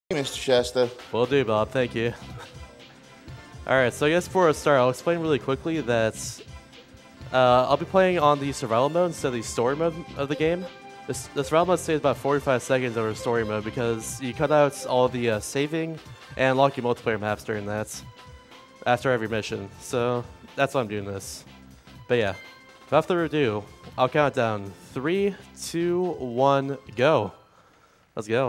Mr. Shasta. Will do, Bob. Thank you. Alright, so I guess for a start, I'll explain really quickly that I'll be playing on the survival mode instead of the story mode of the game. The survival mode stays about 45 seconds over story mode because you cut out all the saving and unlock your multiplayer maps during that after every mission. So that's why I'm doing this. But yeah, without further ado, I'll count down 3, 2, 1, go. Let's go.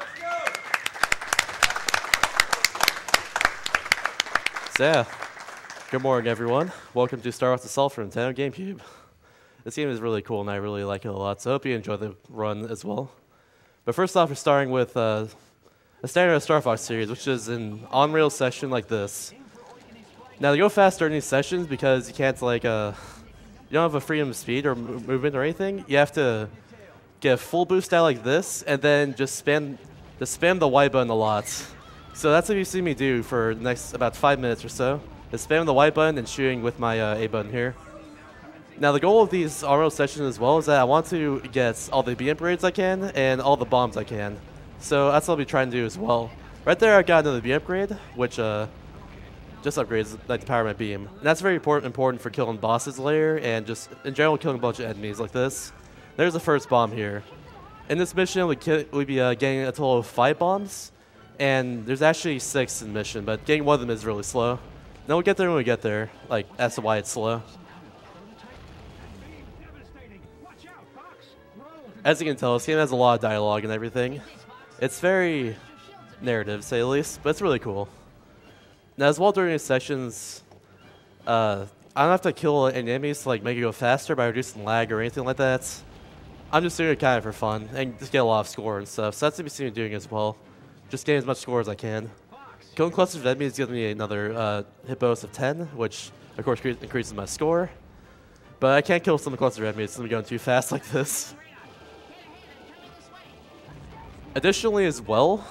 So yeah, good morning everyone. Welcome to Star Wars Assault for Nintendo GameCube. This game is really cool and I really like it a lot, so I hope you enjoy the run as well. But first off, we're starting with a standard Star Fox series, which is an on-rail session like this. Now, they go fast during these sessions because you can't you don't have a freedom of speed or movement or anything. You have to get a full boost out like this and then just spam the Y button a lot. So that's what you see me do for the next about 5 minutes or so, is spam the Y button and shooting with my A button here. Now the goal of these RL sessions as well is that I want to get all the B upgrades I can and all the bombs I can. So that's what I'll be trying to do as well. Right there I got another B upgrade, which just upgrades like the power of my beam. And that's very important for killing bosses later and just in general killing a bunch of enemies like this. There's the first bomb here. In this mission we'd be getting a total of 5 bombs. And there's actually 6 in the mission, but getting one of them is really slow. Then we'll get there when we get there. Like, that's why it's slow. As you can tell, this game has a lot of dialogue and everything. It's very narrative, to say the least, but it's really cool. Now, as well during these sessions, I don't have to kill any enemies to like make it go faster by reducing lag or anything like that. I'm just doing it kind of for fun and just get a lot of score and stuff. So that's what you've doing as well. Just getting as much score as I can. Killing clusters of enemies gives me another hit bonus of 10, which of course increases my score. But I can't kill some clusters of enemies since I'm going too fast like this. Additionally as well,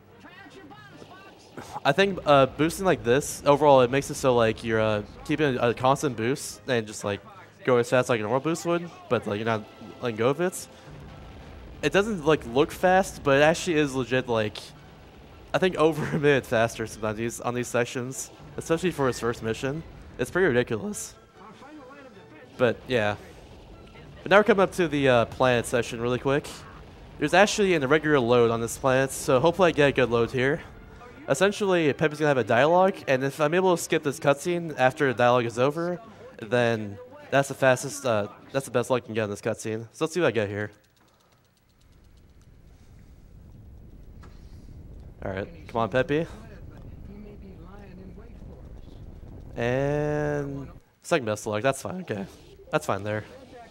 I think boosting like this, overall it makes it so like you're keeping a constant boost and just like go as fast like a normal boost would, but like you're not letting go of it. It doesn't like look fast, but it actually is legit like I think over a minute faster sometimes on these sections, especially for his first mission. It's pretty ridiculous. But yeah. But now we're coming up to the planet session really quick. There's actually an irregular load on this planet, so hopefully I get a good load here. Essentially, Peppy's gonna have a dialogue, and if I'm able to skip this cutscene after the dialogue is over, then that's the fastest, that's the best luck I can get in this cutscene. So let's see what I get here. Alright, come on, Peppy. And second best luck, that's fine, okay. That's fine there.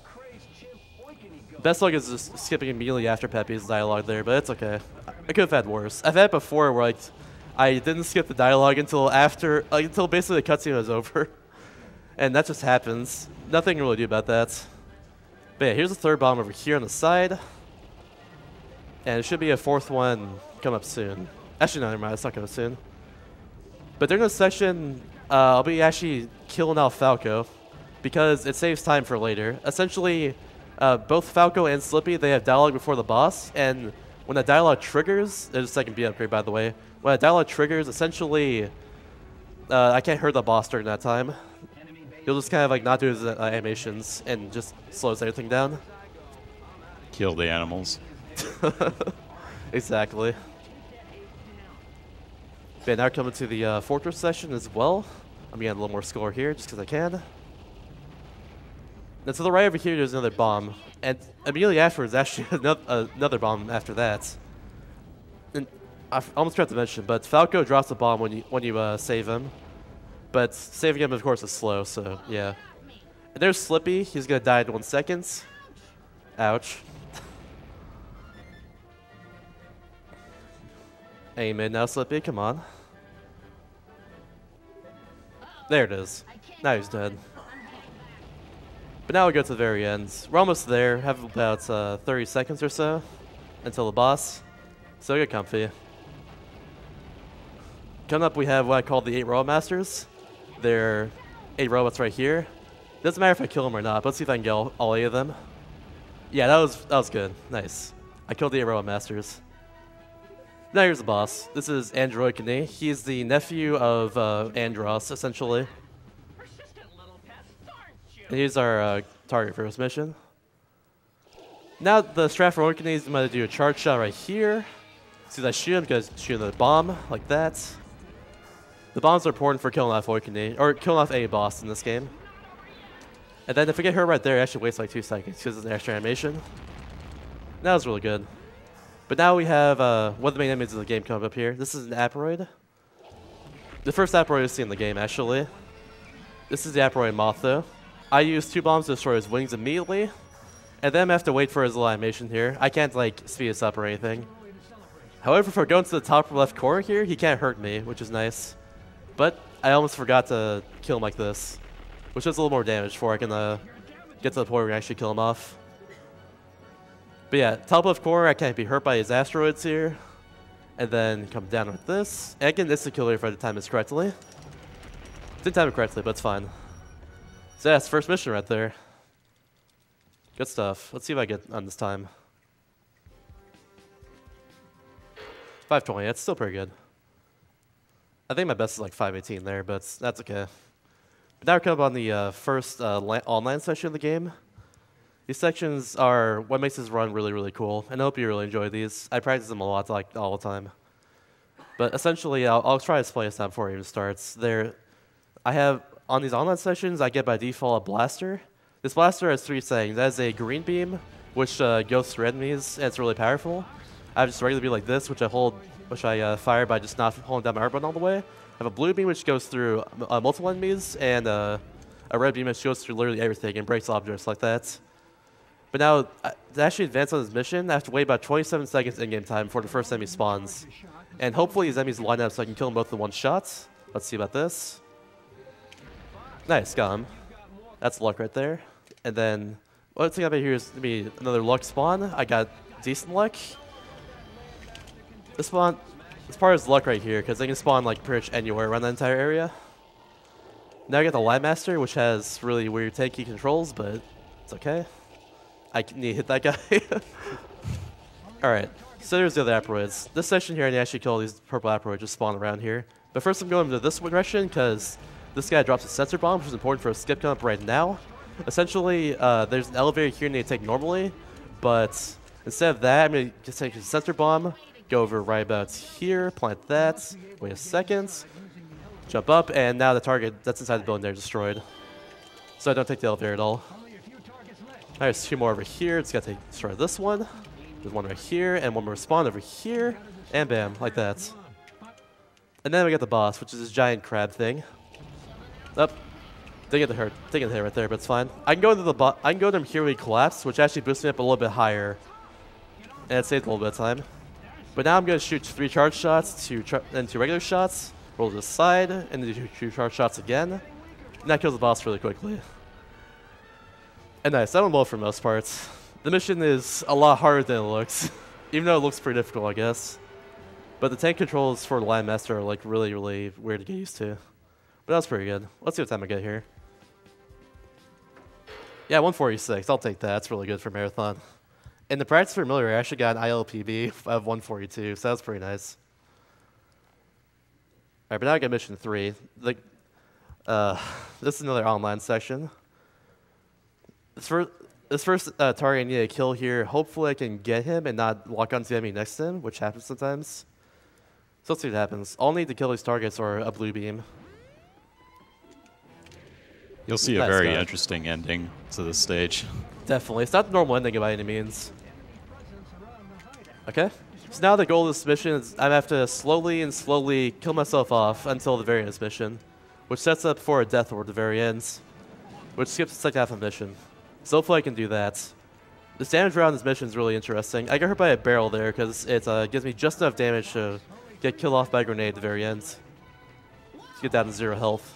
Best luck is just skipping immediately after Peppy's dialogue there, but it's okay. I could have had worse. I've had it before where like I didn't skip the dialogue until after, until basically the cutscene was over. And that just happens. Nothing to really do about that. But yeah, here's the third bomb over here on the side. And it should be a fourth one come up soon. Actually, no, never mind. It's not coming soon. But during this session, I'll be actually killing out Falco because it saves time for later. Essentially, both Falco and Slippy, they have dialogue before the boss, and when that dialogue triggers, there's a second B upgrade, by the way. When that dialogue triggers, essentially, I can't hurt the boss during that time. He'll just kind of like not do his animations and just slows everything down. Kill the animals. Exactly. Okay, now we're coming to the fortress session as well. I'm getting a little more score here just because I can. And to the right over here, there's another bomb. And immediately afterwards, actually, another bomb after that. And I almost forgot to mention, but Falco drops a bomb when you save him. But saving him, of course, is slow, so yeah. And there's Slippy. He's going to die in 1 second. Ouch. Amen now, Slippy. Come on. There it is. Now he's dead. But now we go to the very end. We're almost there. Have about 30 seconds or so until the boss. So get comfy. Coming up, we have what I call the 8 Robot Masters. They're 8 robots right here. Doesn't matter if I kill them or not, but let's see if I can get all 8 of them. Yeah, that was good. Nice. I killed the 8 Robot Masters. Now here's the boss. This is Androikane. He's the nephew of Andros, essentially. And he's our target for this mission. Now the strat for Oikane is going to do a charge shot right here. See that shoot him because shooting the bomb like that. The bombs are important for killing off Oikane, or killing off any boss in this game. And then if we get hurt right there, it actually wastes like 2 seconds because it's an extra animation. That was really good. But now we have one of the main enemies of the game coming up here. This is an Aperoid. The first Aperoid we've seen in the game, actually. This is the Aperoid Moth, though. I use 2 bombs to destroy his wings immediately. And then I have to wait for his little animation here. I can't, like, speed this up or anything. However, if we're going to the top left corner here, he can't hurt me, which is nice. But I almost forgot to kill him like this, which does a little more damage before I can get to the point where I can actually kill him off. But yeah, top left corner, I can't be hurt by his asteroids here. And then come down with this. And I can insta-kill if I time this correctly. Didn't time it correctly, but it's fine. So yeah, it's the first mission right there. Good stuff. Let's see if I get on this time. 5:20, that's still pretty good. I think my best is like 5:18 there, but that's okay. But now we're coming up on the first online section of the game. These sections are what makes this run really, really cool, and I hope you really enjoy these. I practice them a lot, like all the time. But essentially, I'll try to explain this now before it even starts. I have, on these online sessions, I get by default a blaster. This blaster has 3 settings. That is a green beam, which goes through enemies, and it's really powerful. I have just a regular beam like this, which I fire by just not holding down my R button all the way. I have a blue beam, which goes through multiple enemies, and a red beam, which goes through literally everything and breaks objects like that. But now, to actually advance on this mission, I have to wait about 27 seconds in-game time before the first enemy spawns. And hopefully these enemies line up so I can kill them both in one shot. Let's see about this. Nice, got him. That's luck right there. And then, what's thing up here is going to be another luck spawn. I got decent luck. This part is luck right here, because they can spawn like pretty much anywhere around the entire area. Now I got the Light Master, which has really weird tanky controls, but it's okay. I need to hit that guy. Alright, so there's the other Aperoids. This section here, I need to actually kill all these purple Aperoids just spawn around here. But first I'm going to this direction, because this guy drops a sensor bomb, which is important for a skip come up right now. Essentially, there's an elevator here I need to take normally, but instead of that, I'm going to just take a sensor bomb, go over right about here, plant that, wait a second, jump up, and now the target that's inside the building there is destroyed. So I don't take the elevator at all. There's 2 more over here. It's got to destroy this one. There's 1 right here, and 1 more spawn over here, and bam, like that. And then we got the boss, which is this giant crab thing. Up. Didn't get the hit right there, but it's fine. I can go to him here when he collapse, which actually boosts me up a little bit higher, and it saves a little bit of time. But now I'm going to shoot 3 charge shots, 2 regular shots, roll to the side, and then do 2 charge shots again. And that kills the boss really quickly. And nice, that went well for most parts. The mission is a lot harder than it looks, even though it looks pretty difficult, I guess. But the tank controls for the Lion Master are like really, really weird to get used to. But that was pretty good. Let's see what time I get here. Yeah, 146. I'll take that. That's really good for Marathon. In the practice for Miller, I actually got an ILPB of 142, so that was pretty nice. Alright, but now I got mission 3. This is another online section. This first target I need to kill here, hopefully I can get him and not lock onto the enemy next to him, which happens sometimes. So let's see what happens. All I need to kill these targets are a blue beam. You'll see a very interesting ending to this stage. Definitely. It's not the normal ending by any means. Okay. So now the goal of this mission is I have to slowly kill myself off until the very end of this mission, which sets up for a death order at the very end, which skips the second half of the mission. So hopefully I can do that. This damage around this mission is really interesting. I got hurt by a barrel there because it gives me just enough damage to get killed off by a grenade at the very end. Let's get down to 0 health.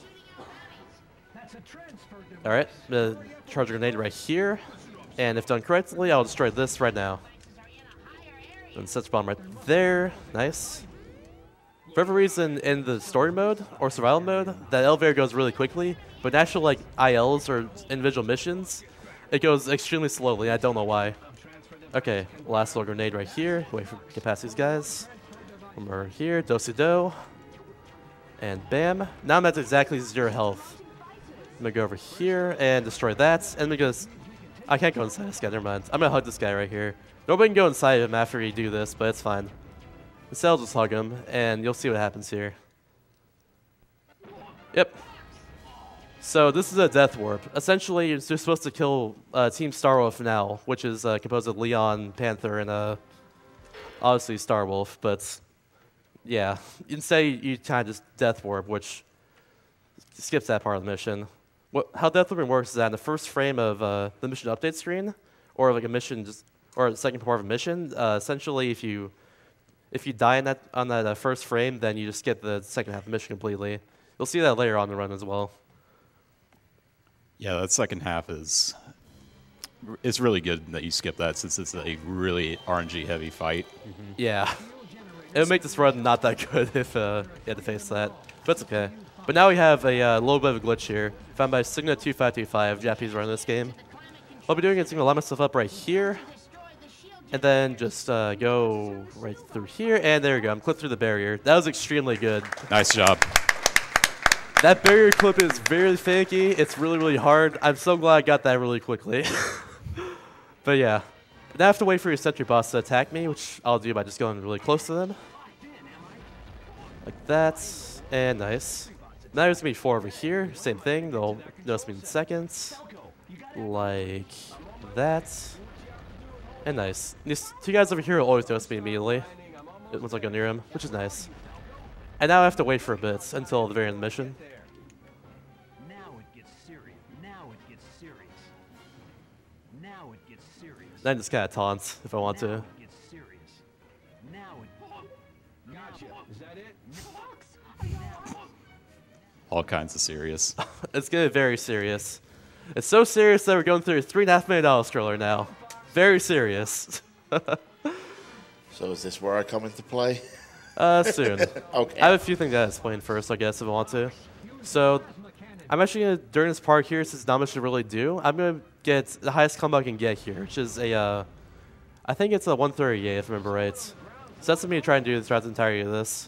Alright, I'm going to charge a grenade right here. And if done correctly, I'll destroy this right now. And set bomb right there. Nice. For whatever reason, in the story mode or survival mode, that elevator goes really quickly. But in actual like ILs or individual missions, it goes extremely slowly. I don't know why. Okay, last little grenade right here. Wait for get past these guys. Come over here, do-si-do. And bam. Now I'm at exactly 0 health. I'm gonna go over here and destroy that. And because I can't go inside this guy, never mind. I'm gonna hug this guy right here. Nobody can go inside him after you do this, but it's fine. Instead, I'll just hug him, and you'll see what happens here. Yep. So this is a death warp. Essentially, you're supposed to kill Team Starwolf now, which is composed of Leon, Panther, and obviously Starwolf. But yeah, instead you kind of just death warp, which skips that part of the mission. How death warping works is that in the first frame of the mission update screen, or like a mission, or the second part of a mission, essentially if you die on that first frame, then you just skip the second half of the mission completely. You'll see that later on in the run as well. Yeah, that second half is it's really good that you skip that since it's a really RNG heavy fight. Mm-hmm. Yeah, it would make this run not that good if you had to face that, but it's okay. But now we have a little bit of a glitch here, found by Signa2525, Japanese run this game. What I'll be doing is going to line myself up right here, and then just go right through here, and there we go. I'm clipped through the barrier. That was extremely good. Nice job. That barrier clip is very finicky. It's really, really hard. I'm so glad I got that really quickly. But yeah. Now I have to wait for your sentry boss to attack me, which I'll do by just going really close to them. Like that. And nice. Now there's going to be 4 over here. Same thing. They'll notice me in seconds. Like that. And nice. These 2 guys over here will always notice me immediately once I go near him, which is nice. And now I have to wait for a bit until the very end of the mission. Then just kind of taunts if I want to. All kinds of serious. It's getting very serious. It's so serious that we're going through a $3.5 million stroller now. Very serious. So is this where I come into play? Soon. Okay. I have a few things to explain first, I guess, if I want to. So, I'm actually going to, during this part here, since not much to really do, I'm going to get the highest combo I can get here, which is a, I think it's a 138, if I remember right. So that's what I'm going to try and do throughout the entirety of this.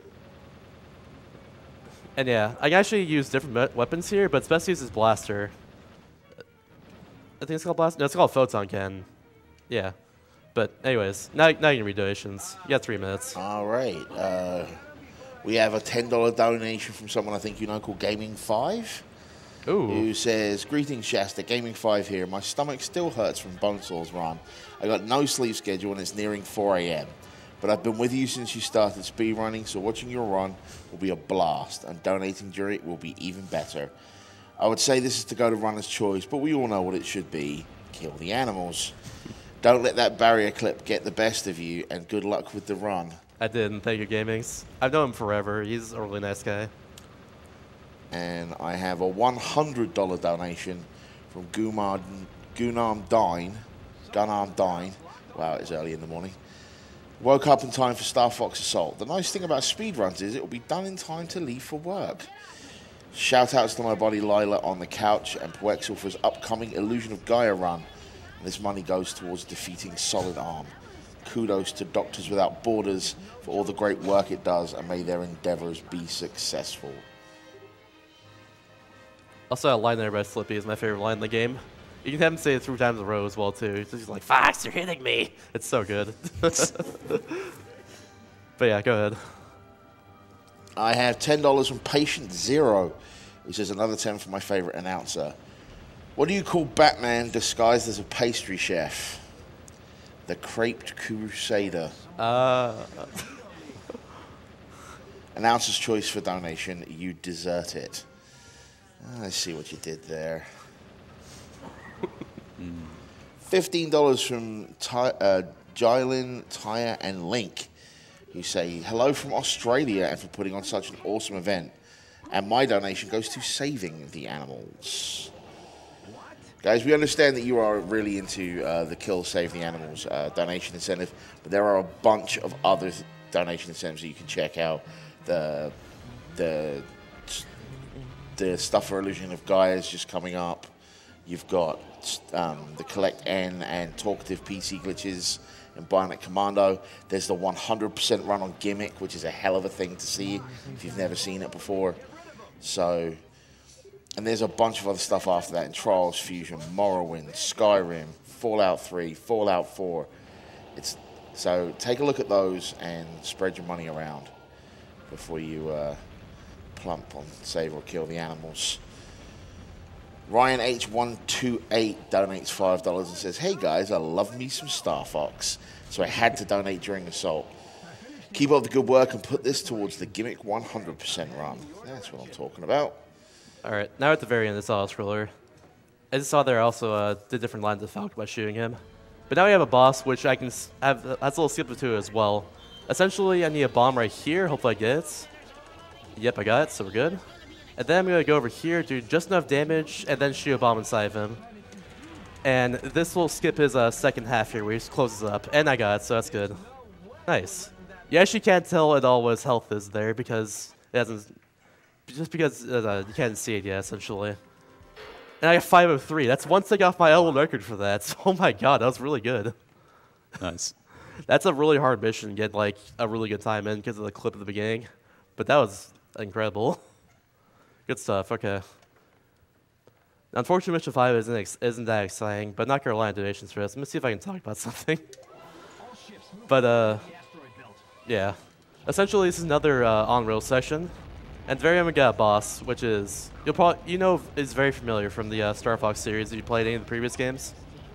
And yeah, I can actually use different weapons here, but it's best to use this blaster. I think it's called blaster? No, it's called photon cannon. Yeah. But anyways, now you can read donations. You got 3 minutes. All right. We have a $10 donation from someone I think you know called Gaming5. Ooh. Who says, "Greetings, Shasta. Gaming5 here. My stomach still hurts from Bonesaw's run. I got no sleep schedule and it's nearing 4 a.m. But I've been with you since you started speedrunning, so watching your run will be a blast, and donating during it will be even better. I would say this is to go to runner's choice, but we all know what it should be. Kill the animals. Don't let that barrier clip get the best of you, and good luck with the run." I did, thank you, Gamings. I've known him forever. He's a really nice guy. And I have a $100 donation from Gunarm Dine. Wow, it's early in the morning. Woke up in time for Star Fox Assault. The nice thing about speedruns is it will be done in time to leave for work. Shout outs to my buddy Lila on the couch and Poexel for his upcoming Illusion of Gaia run. And this money goes towards defeating Solid Arm. Kudos to Doctors Without Borders for all the great work it does, and may their endeavors be successful. Also, that line there by Slippy is my favorite line in the game. You can have him say it 3 times in a row as well, too. He's like, "Fox, you're hitting me!" It's so good. But yeah, go ahead. I have $10 from Patient Zero, who says another 10 for my favorite announcer. What do you call Batman disguised as a pastry chef? The Creped Crusader. Announcer's choice for donation. You desert it. I see what you did there. $15 from Jylin, Tyre, and Link, who say, "Hello from Australia and for putting on such an awesome event. And my donation goes to saving the animals." Guys, we understand that you are really into the Kill Save the Animals donation incentive, but there are a bunch of other donation incentives that you can check out. The stuff for Illusion of Gaia is just coming up. You've got the Collect N and Talkative PC glitches in Bionic Commando. There's the 100% run on Gimmick, which is a hell of a thing to see if you've never seen it before. So, and there's a bunch of other stuff after that in Trials, Fusion, Morrowind, Skyrim, Fallout 3, Fallout 4. So take a look at those and spread your money around before you plump on Save or Kill the Animals. Ryan H128 donates $5 and says, "Hey guys, I love me some Star Fox, so I had to donate during Assault. Keep up the good work and put this towards the Gimmick 100% run." That's what I'm talking about. All right, now at the very end, it's all thriller. As you saw there, I also did different lines of Falcon by shooting him. But now we have a boss, which I can have has a little skip to as well. Essentially, I need a bomb right here. Hopefully I get it. Yep, I got it, so we're good. And then I'm going to go over here, do just enough damage, and then shoot a bomb inside of him. And this will skip his second half here, where he just closes up. And I got it, so that's good. Nice. You actually can't tell at all what his health is there, because it hasn't... Just because you can't see it yet, essentially. And I got 503. That's one tick off my L1 record for that. So, oh my god, that was really good. Nice. That's a really hard mission to get like a really good time in because of the clip at the beginning. But that was incredible. Good stuff. Okay. Unfortunately, Mission 5 isn't that exciting, but not Carolina donations for this. Let me see if I can talk about something. But yeah. Essentially, this is another on-rail section. And very end we got a boss, which is is very familiar from the Star Fox series if you played any of the previous games.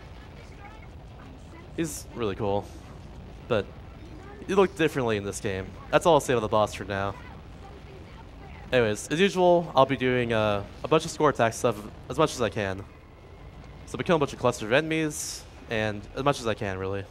He's really cool, but he looked differently in this game. That's all I'll say about the boss for now. Anyways, as usual, I'll be doing a bunch of score attack stuff as much as I can. So I'll be killing a bunch of clusters of enemies, and as much as I can, really.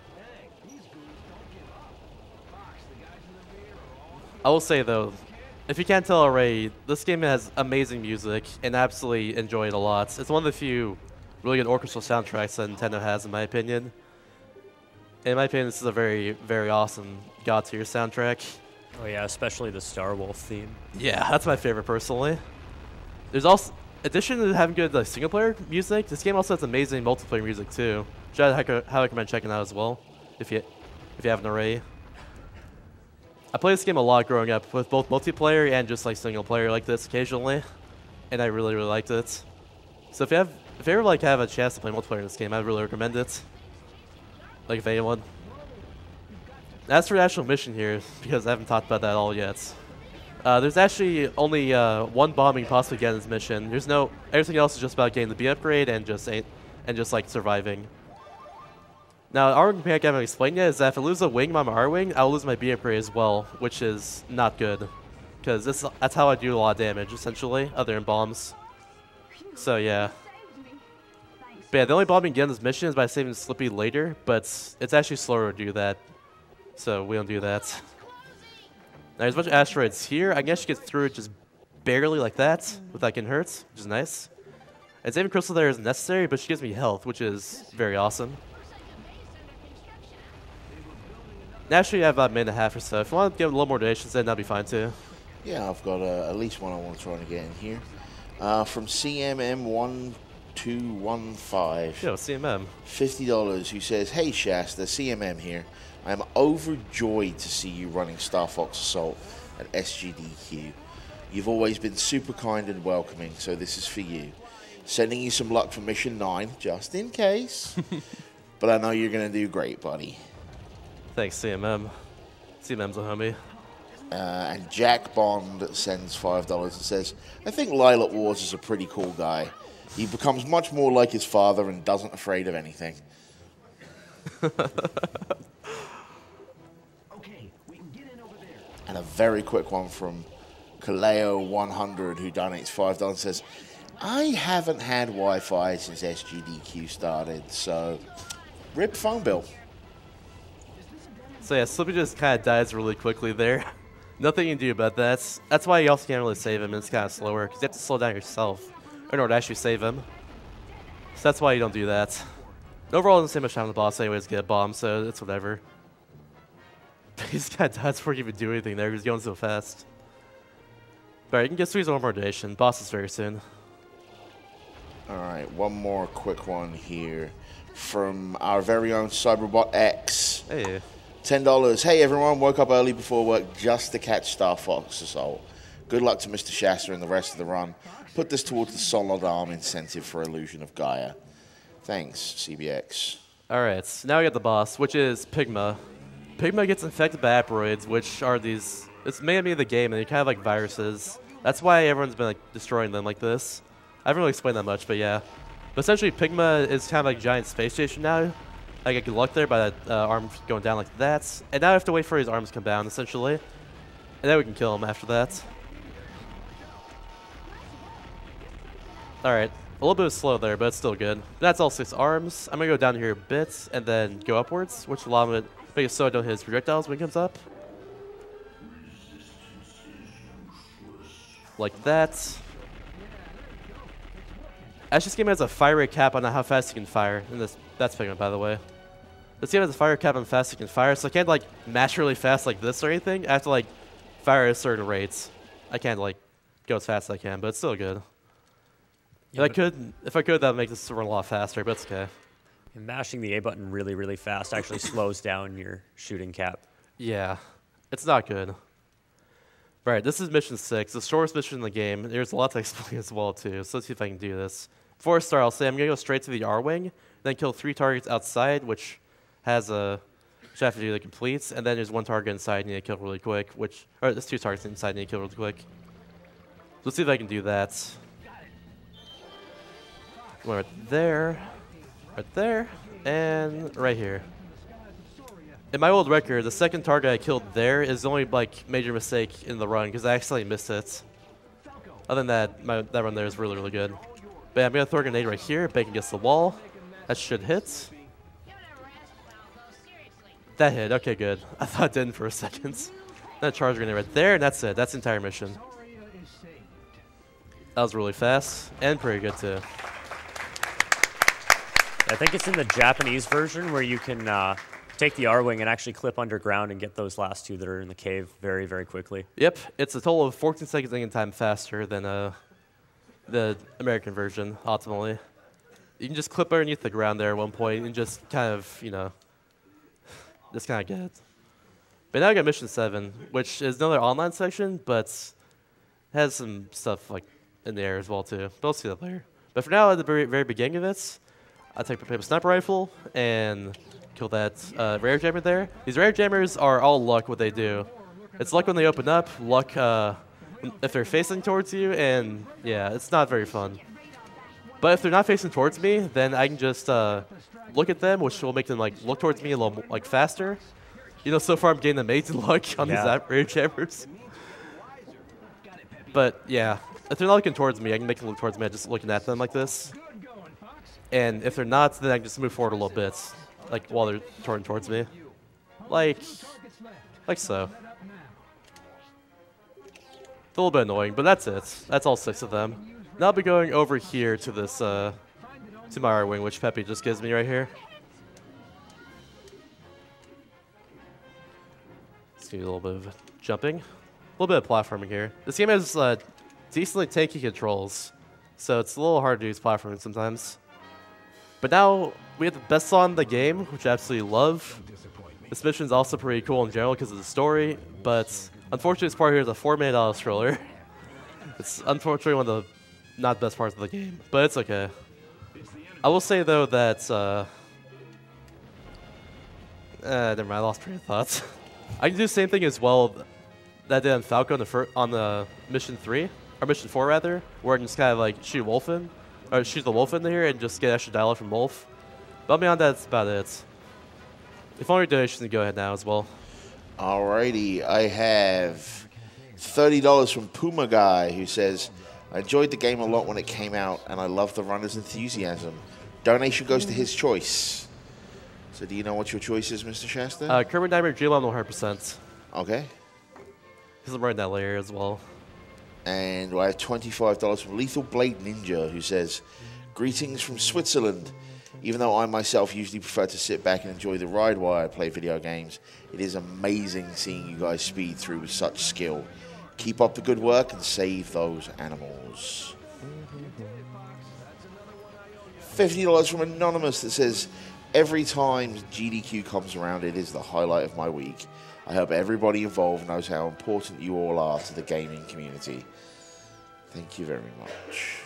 I will say though, if you can't tell already, this game has amazing music, and I absolutely enjoy it a lot. It's one of the few really good orchestral soundtracks that Nintendo has, in my opinion. In my opinion, this is a very, very awesome God-tier soundtrack. Oh yeah, especially the Star Wolf theme. Yeah, that's my favorite, personally. There's also, in addition to having good single-player music, this game also has amazing multiplayer music, too. Which I highly recommend checking out as well, if you haven't already. I played this game a lot growing up, with both multiplayer and just single player like this occasionally, and I really, really liked it. So if you ever have a chance to play multiplayer in this game, I'd really recommend it. If anyone. As for the actual mission here, because I haven't talked about that at all yet, there's actually only one bomb you can possibly get in this mission. Everything else is just about getting the B upgrade and just surviving. Now, the R-Wing mechanic I haven't explained yet is that if I lose a wing on my R-Wing, I'll lose my B upgrade as well, which is not good. Because that's how I do a lot of damage, essentially, other than bombs. So, yeah. But yeah, the only bomb you can get in this mission is by saving Slippy later, but it's actually slower to do that. So, we don't do that. Now, there's a bunch of asteroids here. I guess you get through it just barely like that, without getting hurt, which is nice. And saving Crystal there isn't necessary, but she gives me health, which is very awesome. Naturally, I have about a minute and a half or so. If you want to give a little more donations, then that'd be fine too. Yeah, I've got at least one I want to try and get in here. From CMM1215. Yo, CMM. $50, who says, "Hey Shasta, CMM here. I am overjoyed to see you running Star Fox Assault at SGDQ. You've always been super kind and welcoming, so this is for you. Sending you some luck for Mission 9, just in case. But I know you're going to do great, buddy." Thanks, CMM. CMM's a homie. And Jack Bond sends $5 and says, "I think Lilac Wars is a pretty cool guy. He becomes much more like his father and doesn't afraid of anything." And a very quick one from Kaleo100, who donates $5 and says, "I haven't had Wi-Fi since SGDQ started, so rip phone bill." So yeah, Slippy just kind of dies really quickly there. Nothing you can do about that. That's why you also can't really save him, and it's kind of slower, because you have to slow down yourself in order to actually save him. So that's why you don't do that. And overall, it doesn't take much time on the boss anyways to get a bomb, so it's whatever. But he's kind of died before he can even do anything there, because he's going so fast. But you can get squeeze one more donation. Boss is very soon. All right, one more quick one here from our very own Cyberbot X. Hey. $10. Hey everyone, woke up early before work just to catch Star Fox Assault. Good luck to Mr. Shasta and the rest of the run. Put this towards the solid arm incentive for Illusion of Gaia. Thanks, CBX. All right, so now we got the boss, which is Pigma. Pigma gets infected by aperoids, which are these... It's mainly the game, and they're kind of like viruses. That's why everyone's been like destroying them like this. I haven't really explained that much, but yeah. But essentially, Pigma is kind of like a giant space station now. I get good luck there by that arm going down like that. And now I have to wait for his arms to come down, essentially. And then we can kill him after that. Alright, a little bit slow there, but it's still good. That's all 6 arms. I'm going to go down here a bit and then go upwards, which will allow him to make it so I don't hit his projectiles when he comes up. Like that. Actually, this game has a fire rate cap on how fast you can fire. And that's Pigma, by the way. This game has a fire cap on how fast you can fire, so I can't like mash really fast like this or anything. I have to like fire at certain rates. I can't like go as fast as I can, but it's still good. Yeah, if I could, that would make this run a lot faster, but it's okay. And mashing the A button really, really fast actually slows down your shooting cap. Yeah, it's not good. Right, this is mission 6, the shortest mission in the game. There's a lot to explain as well, too, so let's see if I can do this. Before I start, I'll say I'm going to go straight to the R-Wing, then kill 3 targets outside, which has a... which I have to do the completes, and then there's 1 target inside I need to kill really quick, or there's 2 targets inside I need to kill really quick. So let's see if I can do that. Right there, and right here. In my old record, the second target I killed there is the only like major mistake in the run because I accidentally missed it. Other than that, that run there is really, really good. But yeah, I'm gonna throw a grenade right here, bang against the wall. That should hit. That hit. Okay, good. I thought it didn't for a second. Then a charge grenade right there, and that's it. That's the entire mission. That was really fast and pretty good too. I think it's in the Japanese version where you can take the R-Wing and actually clip underground and get those last 2 that are in the cave very, very quickly. Yep, it's a total of 14 seconds in time faster than the American version, ultimately. You can just clip underneath the ground there at one point and just kind of, you know, just kind of get it. But now I got Mission 7, which is another online section, but has some stuff like in the air as well, too. But we'll see that later. But for now, at the very, very beginning of it, I take a sniper rifle and kill that rare jammer there. These rare jammers are all luck what they do. It's luck when they open up, luck if they're facing towards you, and yeah, it's not very fun. But if they're not facing towards me, then I can just look at them, which will make them like look towards me a little like faster. You know, so far I'm getting amazing luck on these rare jammers. But yeah, if they're not looking towards me, I can make them look towards me by just looking at them like this. And if they're not, then I can just move forward a little bit, like while they're turning towards me, like so. It's a little bit annoying, but that's it. That's all 6 of them. Now I'll be going over here to this, to my R-Wing, which Peppy just gives me right here. Let's do a little bit of jumping, a little bit of platforming here. This game has decently tanky controls, so it's a little hard to use platforming sometimes. But now we have the best song in the game, which I absolutely love. This mission is also pretty cool in general because of the story, but unfortunately this part here is a 4-minute auto-scroller. It's unfortunately one of the not best parts of the game, but it's okay. I will say though that, never mind, I lost train of thoughts. I can do the same thing as well that I did on Falco on the Mission 3, or Mission 4 rather, where I can just kind of like shoot Wolf in. Or shoot the Wolf in here and just get extra dialogue from Wolf. But beyond that, that's about it. If only donations can go ahead now as well. Alrighty, I have $30 from Puma Guy who says, I enjoyed the game a lot when it came out and I love the runner's enthusiasm. Donation goes to his choice. So do you know what your choice is, Mr. Shasta? Kermit Nightmare Dreamland 100%. Okay. Because I'm running that layer as well. And I have $25 from Lethal Blade Ninja, who says, greetings from Switzerland. Even though I myself usually prefer to sit back and enjoy the ride while I play video games, it is amazing seeing you guys speed through with such skill. Keep up the good work and save those animals. $50 from Anonymous that says, every time GDQ comes around, it is the highlight of my week. I hope everybody involved knows how important you all are to the gaming community. Thank you very much.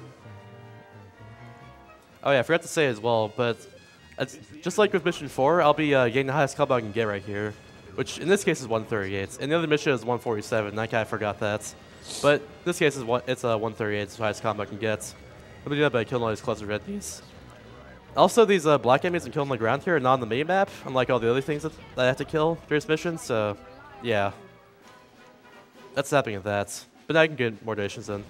Oh yeah, I forgot to say as well, but just like with Mission 4, I'll be getting the highest combo I can get right here, which in this case is 138. And the other mission is 147, I kind of forgot that. But in this case, it's 138, it's the highest combo I can get. I'll be doing that by killing all these cluster reddies. Also, these black enemies I'm killing on the ground here are not on the main map, unlike all the other things that I have to kill during this mission, so yeah. That's happening at that. But now I can get more donations in.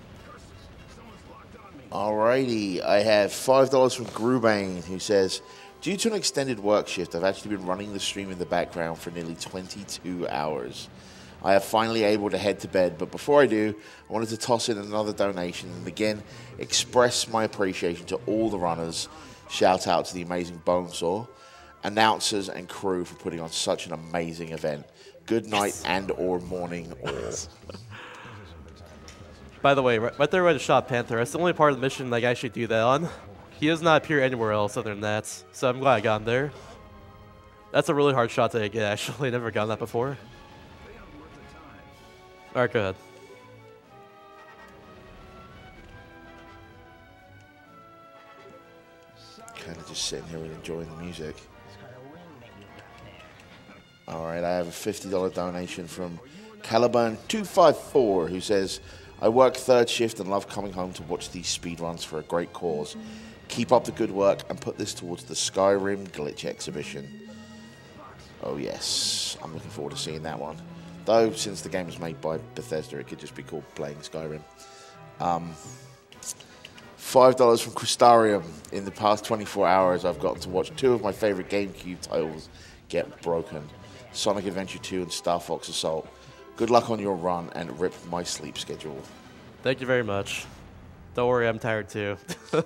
Alrighty, I have $5 from Grubane, who says, due to an extended work shift, I've actually been running the stream in the background for nearly 22 hours. I have finally able to head to bed, but before I do, I wanted to toss in another donation and again express my appreciation to all the runners. Shout out to the amazing Bonesaw, announcers and crew for putting on such an amazing event. Good night and or morning all. By the way, right there where I shot Panther, that's the only part of the mission that I actually do that on. He does not appear anywhere else other than that, so I'm glad I got him there. That's a really hard shot to get, actually. Never gotten that before. Alright, go ahead. Kind of just sitting here and enjoying the music. Alright, I have a $50 donation from Caliburn254, who says, I work third shift and love coming home to watch these speedruns for a great cause. Keep up the good work and put this towards the Skyrim Glitch exhibition. Oh yes, I'm looking forward to seeing that one. Though, since the game was made by Bethesda, it could just be called playing Skyrim. $5 from Crystarium. In the past 24 hours, I've gotten to watch two of my favorite GameCube titles get broken. Sonic Adventure 2 and Star Fox Assault. Good luck on your run and rip my sleep schedule. Thank you very much. Don't worry, I'm tired too.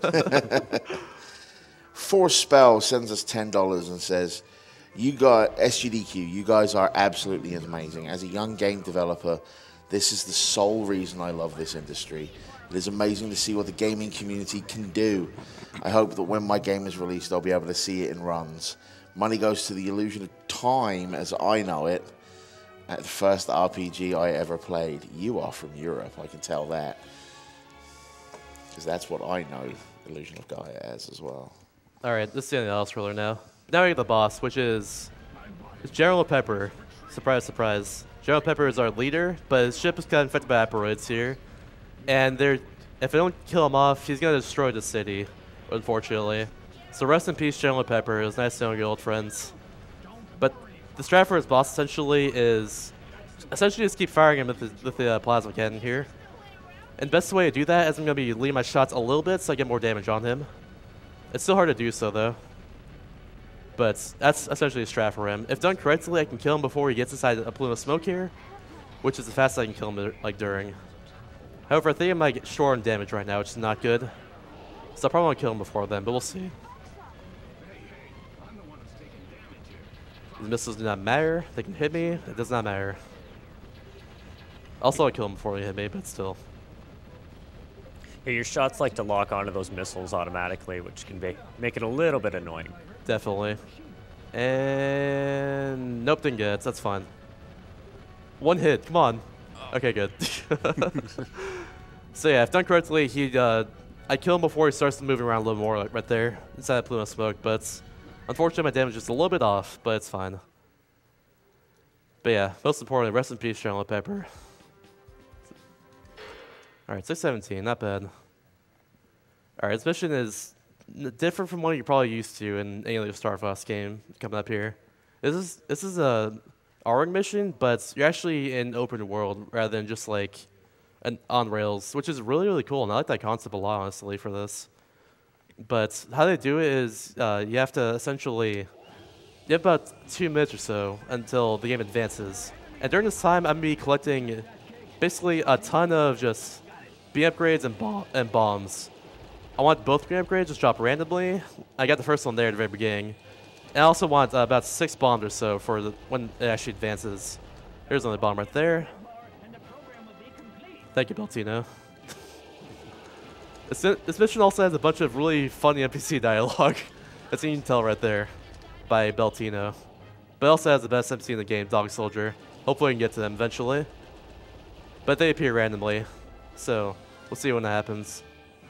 Force Spell sends us $10 and says, you got SGDQ, you guys are absolutely amazing. As a young game developer, this is the sole reason I love this industry. It is amazing to see what the gaming community can do. I hope that when my game is released, I'll be able to see it in runs. Money goes to the illusion of time as I know it. At the first RPG I ever played. You are from Europe, I can tell that. Because that's what I know Illusion of Gaia as well. Alright, this is the end of the Alice Thriller now. Now we get the boss, which is General Pepper. Surprise, surprise. General Pepper is our leader, but his ship is kind of infected by asteroids here. And if I don't kill him off, he's going to destroy the city, unfortunately. So rest in peace, General Pepper. It was nice knowing your old friends. But the strat for his boss essentially just keep firing him with the plasma cannon here. And the best way to do that is I'm going to be leading my shots a little bit so I get more damage on him. It's still hard to do so, though. But that's essentially a strat for him. If done correctly, I can kill him before he gets inside a plume of smoke here, which is the fastest I can kill him during. However, I think I might get short on damage right now, which is not good. So I probably won't kill him before then, but we'll see. The missiles do not matter. They can hit me. It does not matter. Also, I'll kill him before they hit me, but still. Yeah, your shots like to lock onto those missiles automatically, which can make it a little bit annoying. Definitely. And nope, didn't get it. That's fine. One hit. Come on. Okay, good. So yeah, if done correctly, I kill him before he starts moving around a little more, like right there, inside that plume of smoke. But unfortunately, my damage is a little bit off, but it's fine. But yeah, most importantly, rest in peace, General Pepper. Alright, 617, not bad. Alright, this mission is different from what you're probably used to in any other Star Fox game coming up here. This is a R-Wing mission, but you're actually in open world rather than just like on rails, which is really, really cool. And I like that concept a lot, honestly, for this. But how they do it is you have to essentially, you have about 2 minutes or so until the game advances. And during this time, I'm going to be collecting basically a ton of just B upgrades and bombs. I want both green upgrades just drop randomly. I got the first one there at the very beginning. And I also want about 6 bombs or so for when it actually advances. There's another bomb right there. Thank you, Beltino. This mission also has a bunch of really funny NPC dialogue, as you can tell right there, by Beltino. But it also has the best NPC in the game, Dog Soldier. Hopefully we can get to them eventually. But they appear randomly, so we'll see when that happens.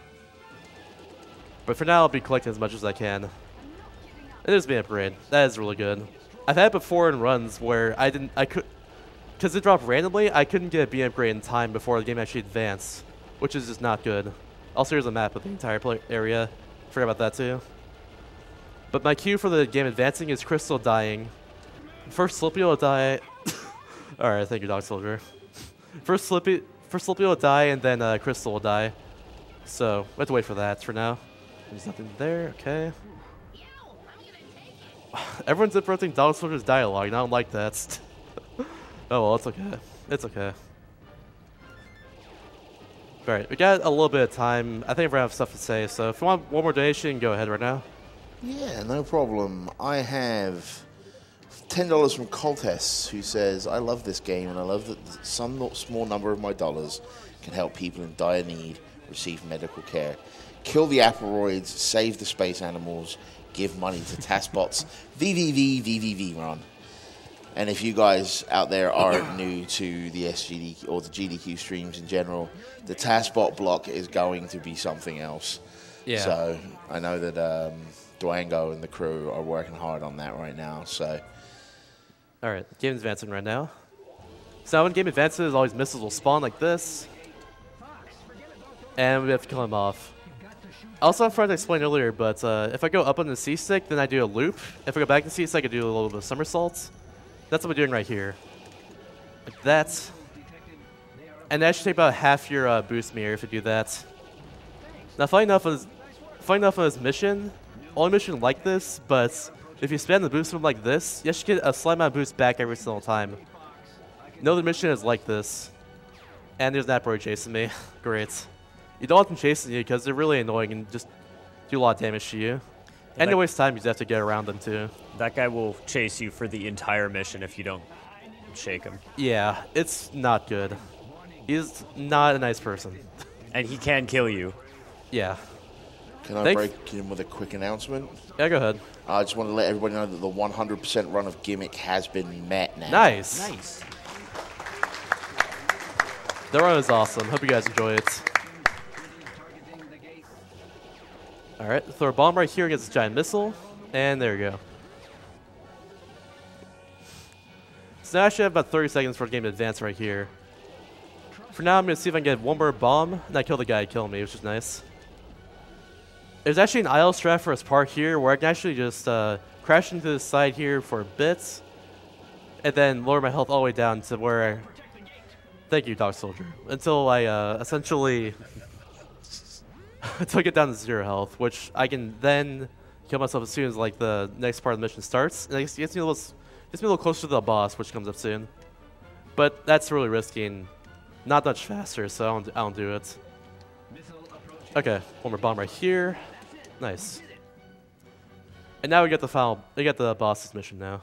But for now, I'll be collecting as much as I can. It is being a parade. That is really good. I've had it before in runs where because it dropped randomly, I couldn't get a BM grade in time before the game actually advanced, which is just not good. Also, here's a map of the entire area. Forgot about that too. But my cue for the game advancing is Crystal dying. First Slippy will die. Alright, thank you, Dog Soldier. First Slippy will die, and then Crystal will die. So, we have to wait for that for now. There's nothing there, okay. Everyone's interrupting Dog Soldier's dialogue, and I don't like that. Oh well, it's okay. It's okay. Alright, we got a little bit of time. I think everyone has stuff to say, so if you want one more donation, go ahead right now. Yeah, no problem. I have $10 from Coltes, who says, I love this game and I love that some small number of my dollars can help people in dire need receive medical care. Kill the Aperoids, save the space animals, give money to TASBots, VVV run. And if you guys out there are new to the SGDQ or the GDQ streams in general, the TASBot block is going to be something else. Yeah. So I know that Duango and the crew are working hard on that right now. So. All right, game advancing right now. So when game advances, always missiles will spawn like this, and we have to kill them off. Also, I forgot to explain earlier, but if I go up on the C-stick, then I do a loop. If I go back to C-stick, I do a little bit of somersaults. That's what we're doing right here. Like that. And that should take about half your boost meter if you do that. Now, funny enough on this mission, only mission like this, but if you spam the boost from like this, you should get a slight amount of boost back every single time. No other mission is like this. And there's an Aperoid chasing me. Great. You don't want them chasing you because they're really annoying and just do a lot of damage to you. And to waste time, you just have to get around them too. That guy will chase you for the entire mission if you don't shake him. Yeah, it's not good. He's not a nice person. And he can kill you. Yeah. Can I break in with a quick announcement? Yeah, go ahead. I just want to let everybody know that the 100% run of Gimmick has been met now. Nice. Nice. The run is awesome. Hope you guys enjoy it. Alright, throw a bomb right here against this giant missile. And there we go. So now I should have about 30 seconds for the game to advance right here. For now, I'm going to see if I can get one more bomb, and I kill the guy who killed me, which is nice. There's actually an IL strat for this part here where I can actually just crash into the side here for a bit, and then lower my health all the way down to where... Thank you, Dog Soldier. Until I essentially... until I get down to 0 health, which I can then kill myself as soon as like the next part of the mission starts. And it gets me a little closer to the boss, which comes up soon. But that's really risky and not much faster, so I don't do it. Okay, one more bomb right here. Nice. And now we get the boss's mission now,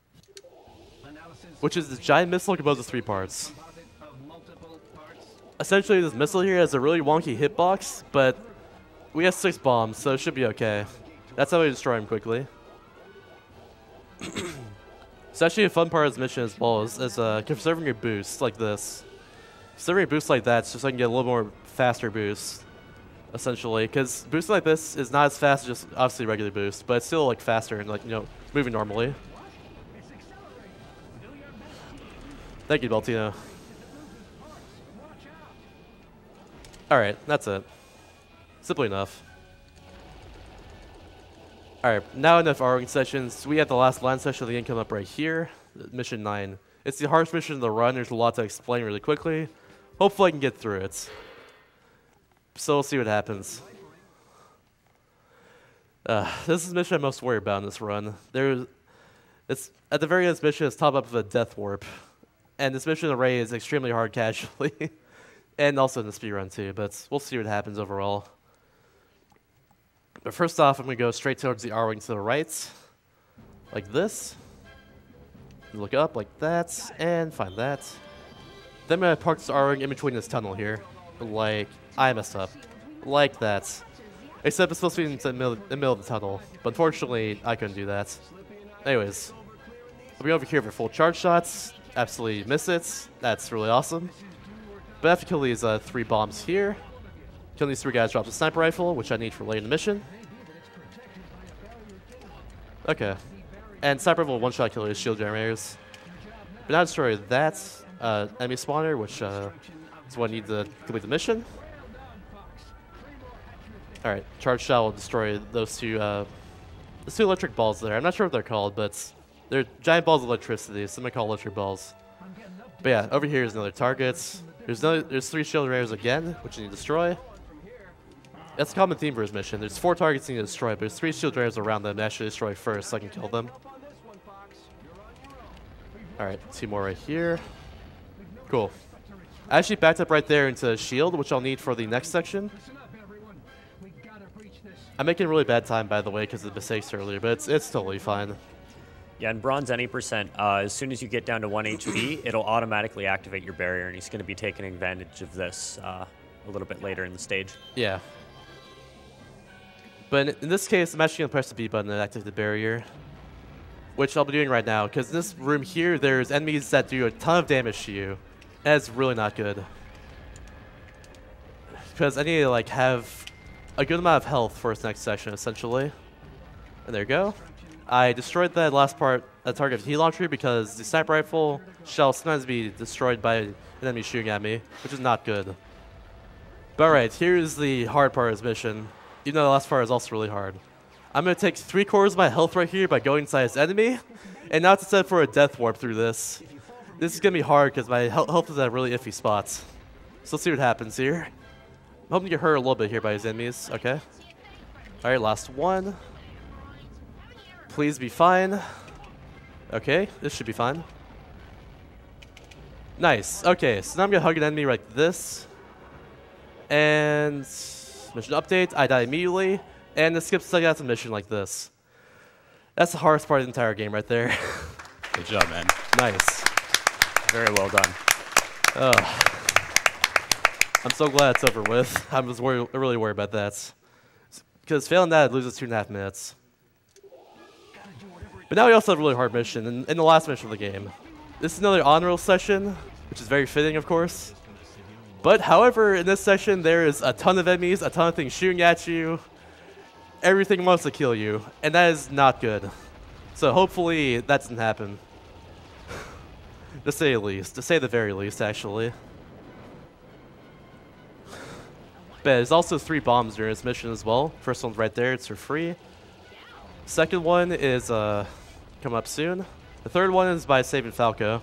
which is the giant missile composed of 3 parts. Essentially, this missile here has a really wonky hitbox, but we have 6 bombs, so it should be okay. That's how we destroy him quickly. It's actually a fun part of this mission as well, is conserving your boost like this. Conserving your boost like that so I can get a little more faster boost, essentially. Because boost like this is not as fast as just obviously regular boost, but it's still like faster and like, you know, moving normally. Thank you, Beltino. Alright, that's it. Simply enough. Alright, now enough arguing sessions. We have the last land session of the game come up right here. Mission 9. It's the hardest mission in the run. There's a lot to explain really quickly. Hopefully I can get through it. So we'll see what happens. This is the mission I'm most worried about in this run. It's at the very end of this mission, it's topped up with a death warp. And this mission array is extremely hard casually. And also in the speedrun too, but we'll see what happens overall. But first off, I'm going to go straight towards the R-wing to the right. Like this. Look up like that, and find that. Then I'm going to park this R-wing in between this tunnel here. Like, I messed up. like that. Except it's supposed to be in the middle of the tunnel. But unfortunately, I couldn't do that. Anyways, I'll be over here for full charge shots. Absolutely miss it. That's really awesome. But I have to kill these 3 bombs here. Killing these 3 guys drops a sniper rifle, which I need for late in the mission. Okay. And sniper rifle will one-shot kill these shield generators. But now destroy that enemy spawner, which is what I need to complete the mission. Alright, charge shot will destroy those 2 electric balls there. I'm not sure what they're called, but they're giant balls of electricity, so I'm gonna call electric balls. But yeah, over here is another target. There's 3 shield generators again, which you need to destroy. That's a common theme for his mission. There's 4 targets you need to destroy, but there's 3 shield generators around them to actually destroy first, so I can kill them. Alright, 2 more right here. Cool. I actually backed up right there into a shield, which I'll need for the next section. I'm making really bad time, by the way, because of the mistakes earlier, but it's totally fine. Yeah, in bronze any percent, as soon as you get down to 1 HP, it'll automatically activate your barrier, and he's going to be taking advantage of this a little bit later in the stage. Yeah. But in this case, I'm actually going to press the B button and activate the barrier, which I'll be doing right now, because in this room here, there's enemies that do a ton of damage to you. That's really not good. Because I need to like have a good amount of health for this next section, essentially. And there you go. I destroyed that last part, that target of heat launcher, because the sniper rifle shall sometimes be destroyed by an enemy shooting at me, which is not good. But alright, here's the hard part of this mission. Even though the last part is also really hard. I'm going to take 3/4 of my health right here by going inside this enemy, and now to set for a death warp through this. This is going to be hard because my health is at really iffy spots. So let's see what happens here. I'm hoping to get hurt a little bit here by these enemies. Okay. Alright, last one. Please be fine. Okay, this should be fine. Nice. Okay, so now I'm going to hug an enemy like this. And mission update, I die immediately. And it skips like that's a mission like this. That's the hardest part of the entire game right there. Good job, man. Nice. Very well done. I'm so glad it's over with. I was really worried about that. Because failing that, it loses 2.5 minutes. But now we also have a really hard mission in the last mission of the game. This is another honor roll session, which is very fitting, of course. But however, in this section, there is a ton of enemies, a ton of things shooting at you. Everything wants to kill you, and that is not good. So hopefully that doesn't happen. To say the least, to say the very least, actually. But there's also 3 bombs during this mission as well. First one's right there, it's for free. Second one is coming up soon. The third one is by saving Falco.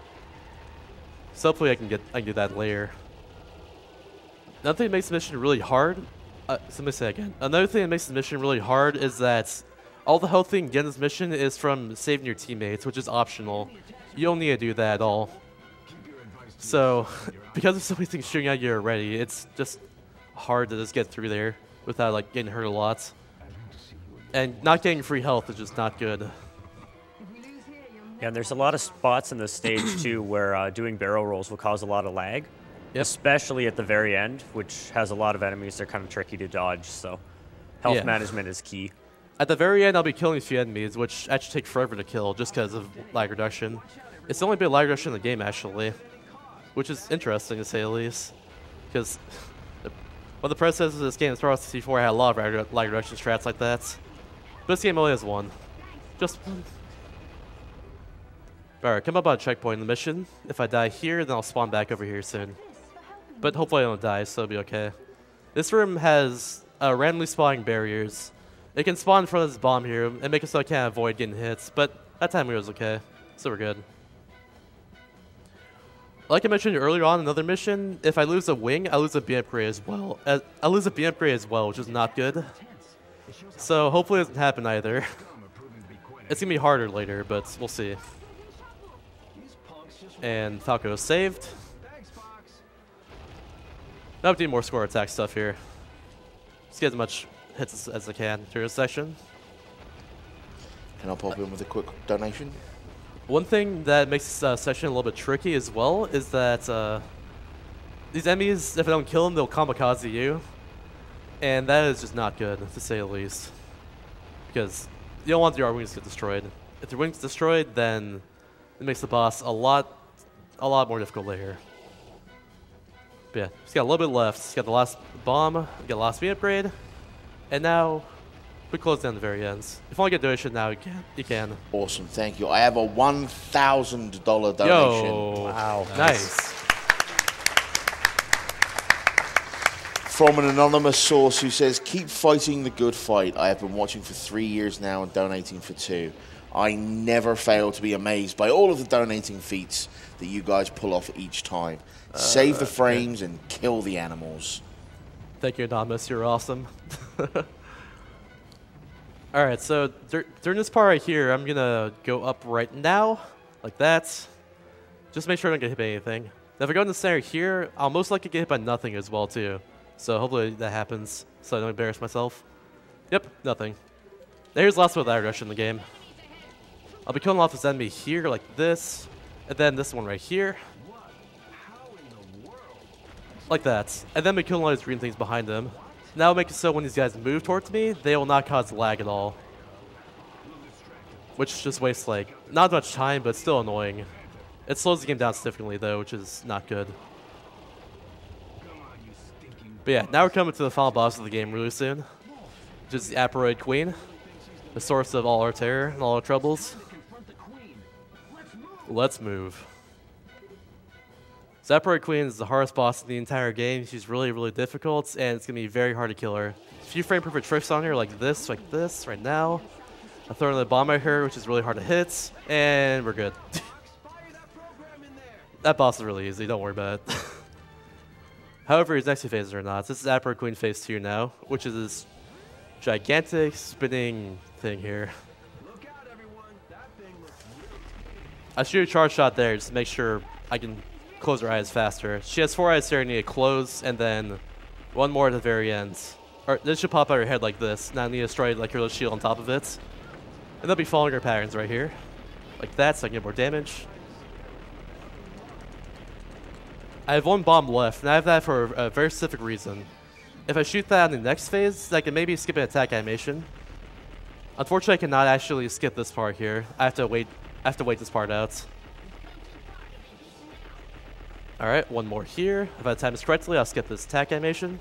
So hopefully I can do that later. Another thing that makes the mission really hard. So let me say again. Another thing that makes the mission really hard is that all the health you can get in this mission is from saving your teammates, which is optional. You don't need to do that at all. So, because there's so many things shooting at you already, it's just hard to just get through there without like getting hurt a lot. And not getting free health is just not good. Yeah, and there's a lot of spots in this stage too where doing barrel rolls will cause a lot of lag. Yep. Especially at the very end, which has a lot of enemies. They're kind of tricky to dodge, so health management is key. At the very end, I'll be killing a few enemies, which actually take forever to kill just because of lag reduction. It's the only bit of lag reduction in the game, actually, which is interesting to say the least. Because one of the predecessors of this game, Star Wars 64, had a lot of lag reduction strats like that. But this game only has one. Just one. Alright, come up on a checkpoint in the mission. If I die here, then I'll spawn back over here soon. But hopefully I don't die, so it'll be okay. This room has randomly spawning barriers. It can spawn in front of this bomb here and make it so I can't avoid getting hits, but that time it was okay, so we're good. Like I mentioned earlier on in another mission, if I lose a wing, I lose a beam upgrade as well. I lose a beam upgrade as well, which is not good. So hopefully it doesn't happen either. It's gonna be harder later, but we'll see. And Falco is saved. Now I'm doing more score attack stuff here. Just get as much hits as I can through this section. Can I pop in with a quick donation? One thing that makes this section a little bit tricky as well is that these enemies, if I don't kill them, they'll kamikaze you. And that is just not good, to say the least. Because you don't want your wings to get destroyed. If your wings destroyed, then it makes the boss a lot more difficult later. But yeah, he's got a little bit left. He's got the last bomb, got the last speed upgrade, and now we close down the very ends. If you want to get donation now, you can. Awesome, thank you. I have a $1,000 donation. Yo, Wow. nice. From an anonymous source who says, keep fighting the good fight. I have been watching for 3 years now and donating for 2. I never fail to be amazed by all of the donating feats that you guys pull off each time. Save the frames and kill the animals. Thank you, Anonymous. You're awesome. All right, so during this part right here, I'm going to go up right now, like that. Just make sure I don't get hit by anything. Now, if I go in the center here, I'll most likely get hit by nothing as well, too. So hopefully that happens so I don't embarrass myself. Yep, nothing. Now here's the last one with aggression in the game. I'll be killing off this enemy here like this, and then this one right here. Like that. And then be killing all these green things behind them. Now make it so when these guys move towards me, they will not cause lag at all. Which just wastes like, not much time, but still annoying. It slows the game down significantly though, which is not good. But yeah, now we're coming to the final boss of the game really soon. Which is the Aperoid Queen. The source of all our terror and all our troubles. Let's move. Aperoid Queen is the hardest boss in the entire game. She's really, really difficult, and it's going to be very hard to kill her. A few frame perfect tricks on her like this, right now. I'll throw another bomb at her, which is really hard to hit, and we're good. That boss is really easy, don't worry about it. However, his next two phases are not. This is Aperoid Queen phase 2 now, which is this gigantic spinning thing here. I shoot a charge shot there just to make sure I can close her eyes faster. She has 4 eyes here I need to close, and then one more at the very end. Or this should pop out her head like this. Now I need to destroy like her little shield on top of it. And they'll be following her patterns right here. Like that, so I can get more damage. I have 1 bomb left, and I have that for a very specific reason. If I shoot that in the next phase, I can maybe skip an attack animation. Unfortunately, I cannot actually skip this part here. I have to wait this part out. Alright, 1 more here. If I time this correctly, I'll skip this attack animation.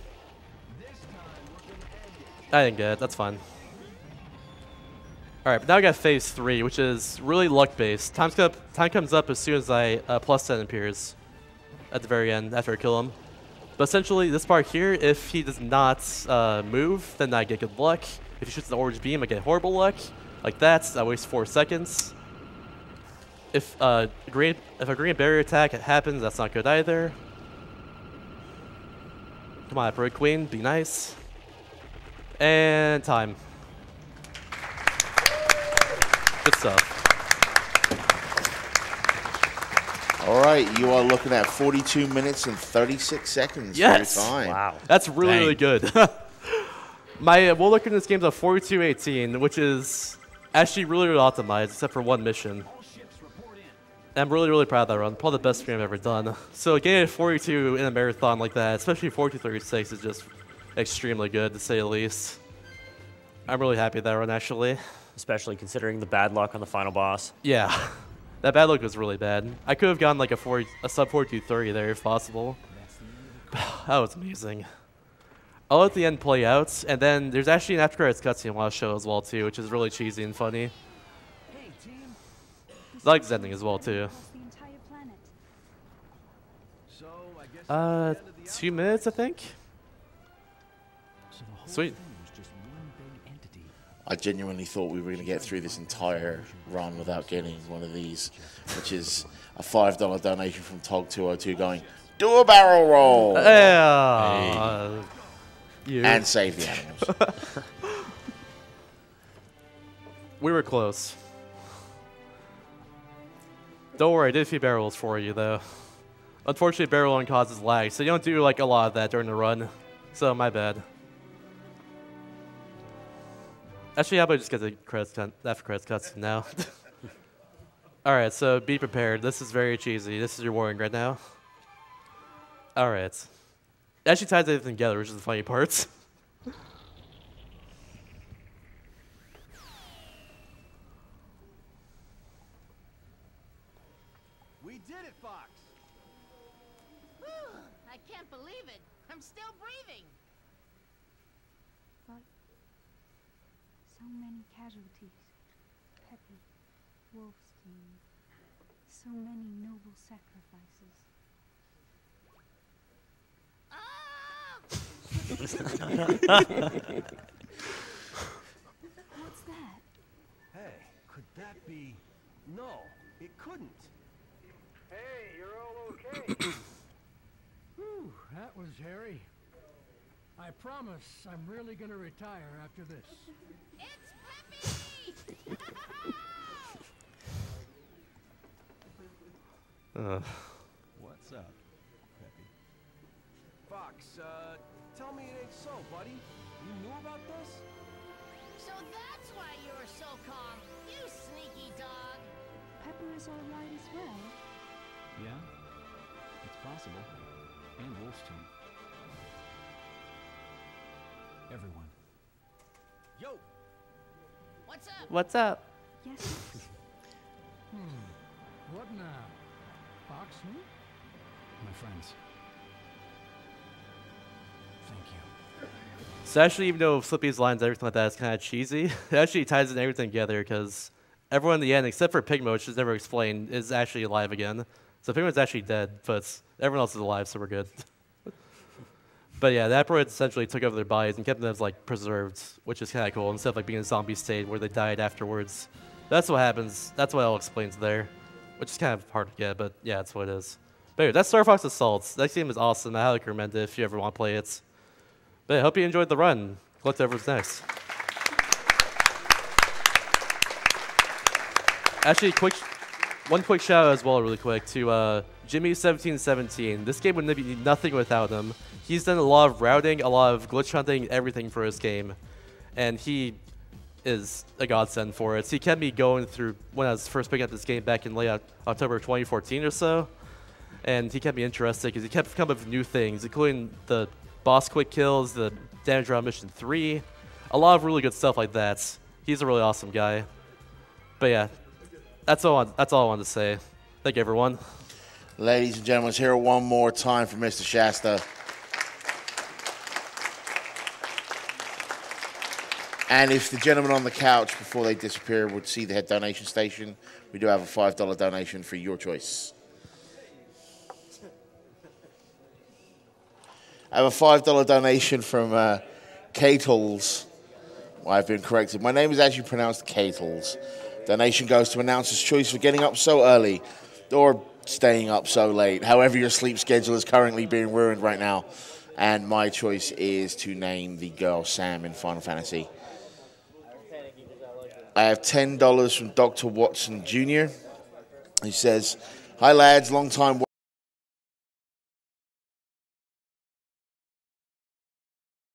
I didn't get it, that's fine. Alright, but now I got phase 3, which is really luck-based. Time comes up as soon as plus 10 appears at the very end after I kill him. But essentially, this part here, if he does not move, then I get good luck. If he shoots the orange beam, I get horrible luck. Like that, I waste 4 seconds. If a green barrier attack happens, that's not good either. Come on, Aperoid Queen, be nice. And time. Good stuff. All right, you are looking at 42 minutes and 36 seconds. Yes! For your time. Wow. That's really, really good. My world record in this game is a 42:18, which is actually really, really optimized, except for 1 mission. I'm really, really proud of that run. Probably the best game I've ever done. So getting a 42 in a marathon like that, especially 42:36, is just extremely good, to say the least. I'm really happy with that run, actually. Especially considering the bad luck on the final boss. Yeah. That bad luck was really bad. I could have gotten like a sub 42:30 there if possible. That was amazing. I'll let the end play out, and then there's actually an after credits cutscene I want to show as well too, which is really cheesy and funny. I like this ending as well too. 2 minutes, I think. Sweet. I genuinely thought we were going to get through this entire run without getting one of these, which is a $5 donation from Tog202 going, do a barrel roll! Yeah. You. And save the animals. We were close. Don't worry, I did a few barrels for you, though. Unfortunately, barrel rolling causes lag, so you don't do like a lot of that during the run. So, my bad. Actually, how about I just get the credits after credits cuts now? Alright, so be prepared. This is very cheesy. This is your warning right now. Alright. It actually ties everything together, which is the funny parts. We did it, Fox! I can't believe it. I'm still breathing. But so many casualties. Peppy, Wolfstein, so many noble sacrifices. What's that? Hey, could that be... No, it couldn't. Hey, you're all okay. Whew, that was hairy. I promise I'm really gonna retire after this. It's Peppy! What's up, Peppy? Fox, tell me it ain't so, buddy. You knew about this? So that's why you were so calm, you sneaky dog. Pepper is all right as well. Yeah, it's possible. And Wolfstein. Everyone. Yo! What's up? What's up? Yes. What now? Fox, My friends. Thank you. So actually, even though Slippy's lines, everything like that is kind of cheesy, it actually ties in everything together because everyone in the end, except for Pigmo, which is never explained, is actually alive again. So Pigmo's actually dead, but everyone else is alive, so we're good. But yeah, the Aperoids essentially took over their bodies and kept them as like preserved, which is kind of cool, instead of like being in a zombie state where they died afterwards. That's what happens. That's what it all explains there, which is kind of hard to get, but yeah, that's what it is. But anyway, that's Star Fox Assault. That game is awesome. I highly recommend it if you ever want to play it. But I hope you enjoyed the run. Collect whatever's next. Actually, one quick shout out as well, really quick, to Jimmy1717. This game would be nothing without him. He's done a lot of routing, a lot of glitch hunting, everything for his game. And he is a godsend for it. He kept me going through when I was first picking up this game back in late October 2014 or so. And he kept me interested because he kept coming up with new things, including the boss quick kills, the damage round mission 3, a lot of really good stuff like that. He's a really awesome guy. But yeah, that's all I wanted to say. Thank you, everyone. Ladies and gentlemen, let's hear it one more time from Mr. Shasta. And if the gentleman on the couch, before they disappear, would see the head donation station, we do have a $5 donation for your choice. I have a $5 donation from Catles. Well, I've been corrected. My name is actually pronounced Catles. Donation goes to announcer's choice for getting up so early or staying up so late. However, your sleep schedule is currently being ruined right now. And my choice is to name the girl Sam in Final Fantasy. I have $10 from Dr. Watson Jr. He says, "Hi lads, long time